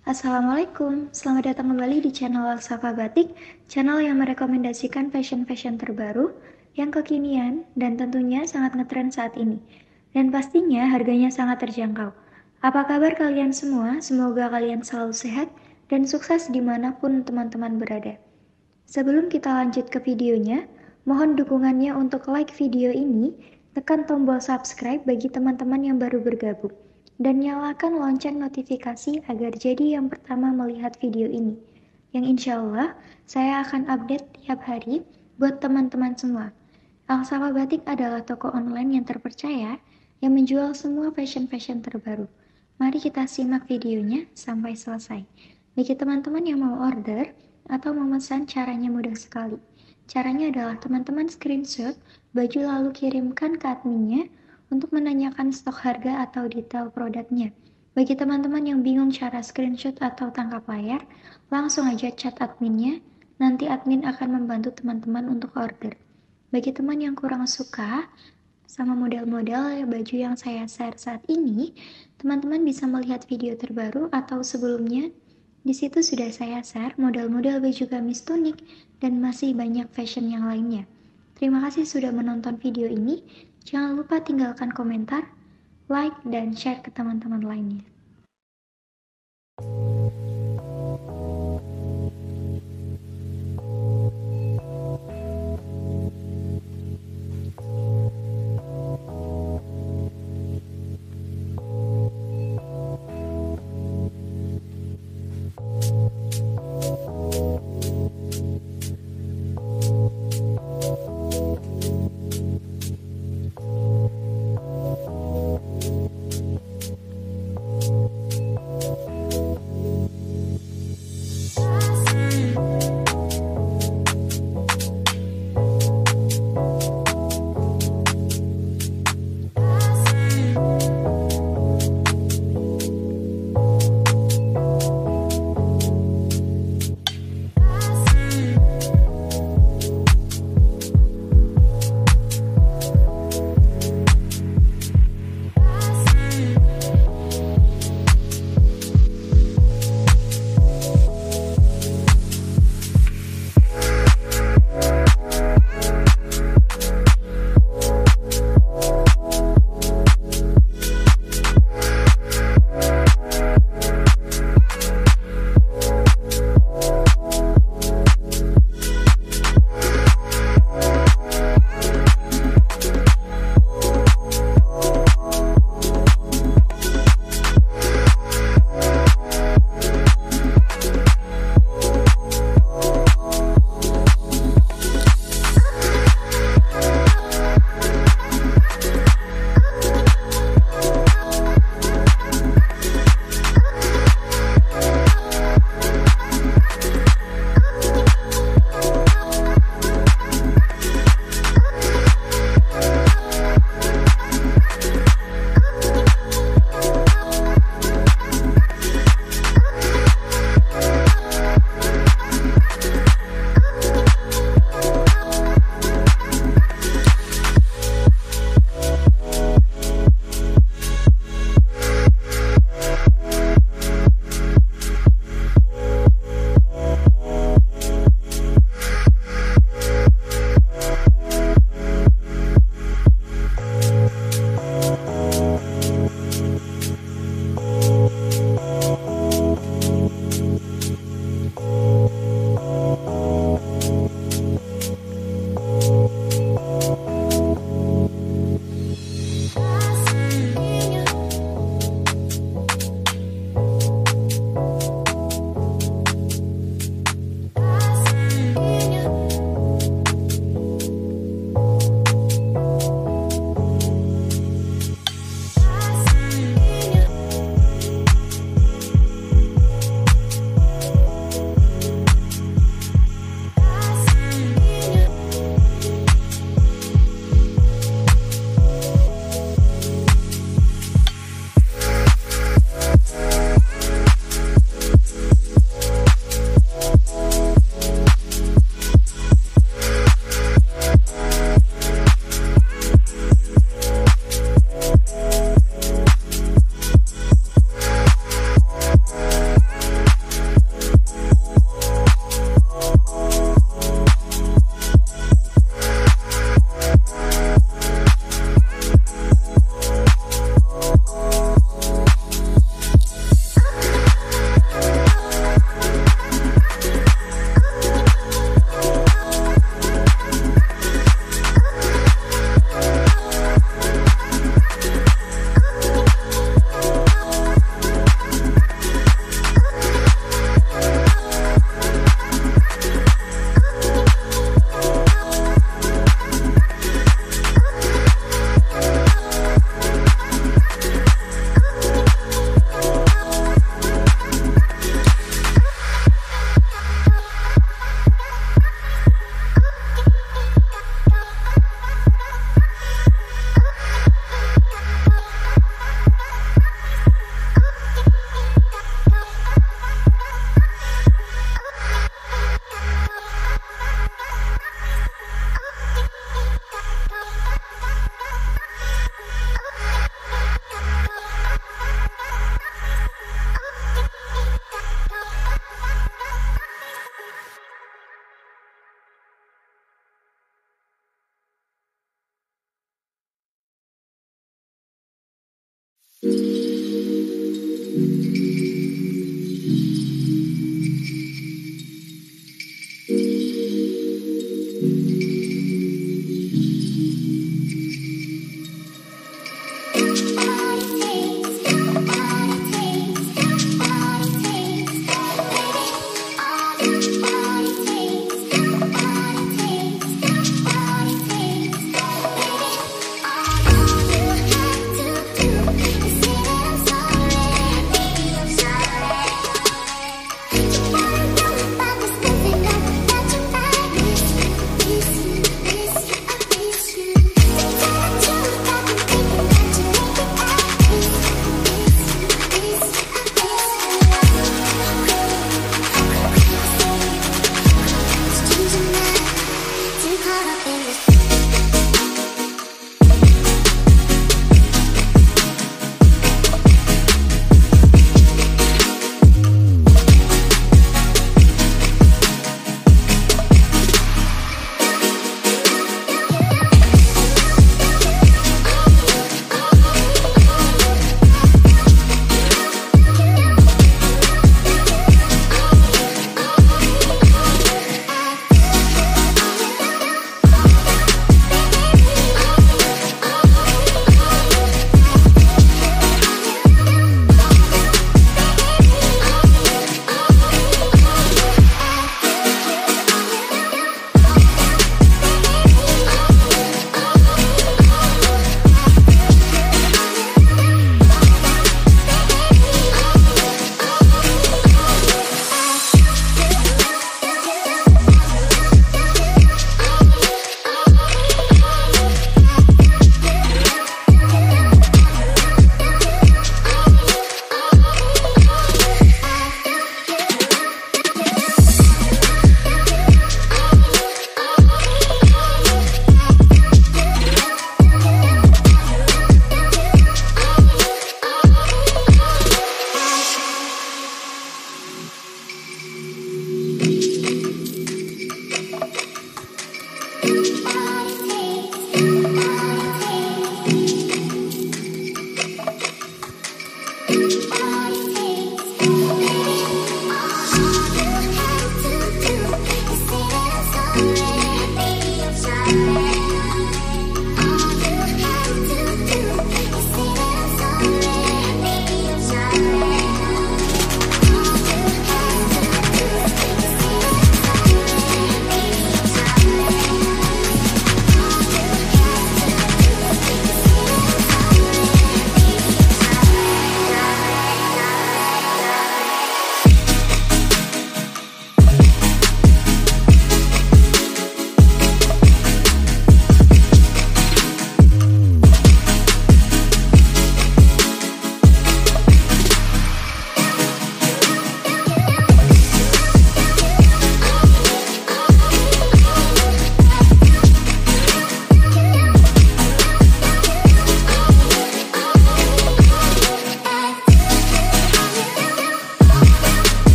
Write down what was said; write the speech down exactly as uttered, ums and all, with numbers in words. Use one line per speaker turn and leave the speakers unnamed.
Assalamualaikum, selamat datang kembali di channel Alsafa Batik, channel yang merekomendasikan fashion-fashion terbaru, yang kekinian, dan tentunya sangat ngetren saat ini. Dan pastinya harganya sangat terjangkau. Apa kabar kalian semua? Semoga kalian selalu sehat dan sukses dimanapun teman-teman berada. Sebelum kita lanjut ke videonya, mohon dukungannya untuk like video ini, tekan tombol subscribe bagi teman-teman yang baru bergabung, dan nyalakan lonceng notifikasi agar jadi yang pertama melihat video ini. Yang insya Allah, saya akan update tiap hari buat teman-teman semua. Alsafa Batik adalah toko online yang terpercaya yang menjual semua fashion-fashion terbaru. Mari kita simak videonya sampai selesai. Bagi teman-teman yang mau order atau memesan, caranya mudah sekali. Caranya adalah teman-teman screenshot baju lalu kirimkan ke adminnya untuk menanyakan stok harga atau detail produknya. Bagi teman-teman yang bingung cara screenshot atau tangkap layar, langsung aja chat adminnya, nanti admin akan membantu teman-teman untuk order. Bagi teman yang kurang suka sama model-model baju yang saya share saat ini, teman-teman bisa melihat video terbaru atau sebelumnya. Di situ sudah saya share model-model baju gamis tunik dan masih banyak fashion yang lainnya. Terima kasih sudah menonton video ini. Jangan lupa tinggalkan komentar, like, dan share ke teman-teman lainnya.